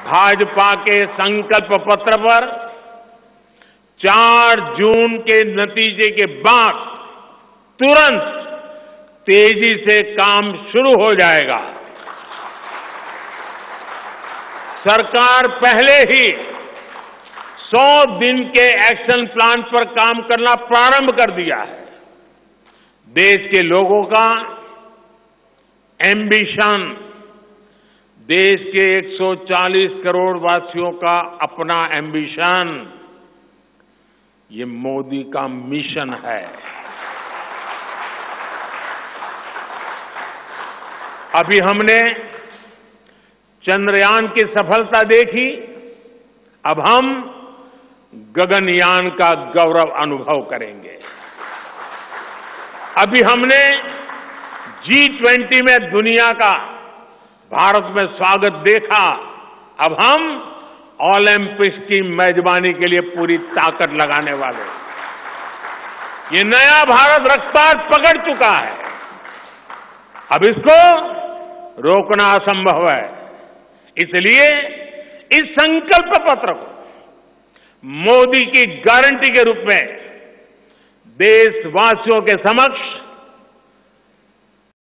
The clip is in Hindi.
भाजपा के संकल्प पत्र पर 4 जून के नतीजे के बाद तुरंत तेजी से काम शुरू हो जाएगा। सरकार पहले ही 100 दिन के एक्शन प्लान पर काम करना प्रारंभ कर दिया है। देश के लोगों का एम्बिशन, देश के 140 करोड़ वासियों का अपना एम्बिशन, ये मोदी का मिशन है। अभी हमने चंद्रयान की सफलता देखी, अब हम गगनयान का गौरव अनुभव करेंगे। अभी हमने G20 में दुनिया का भारत में स्वागत देखा, अब हम ओलंपिक्स की मेजबानी के लिए पूरी ताकत लगाने वाले। ये नया भारत रफ्तार पकड़ चुका है, अब इसको रोकना असंभव है। इसलिए इस संकल्प पत्र को मोदी की गारंटी के रूप में देशवासियों के समक्ष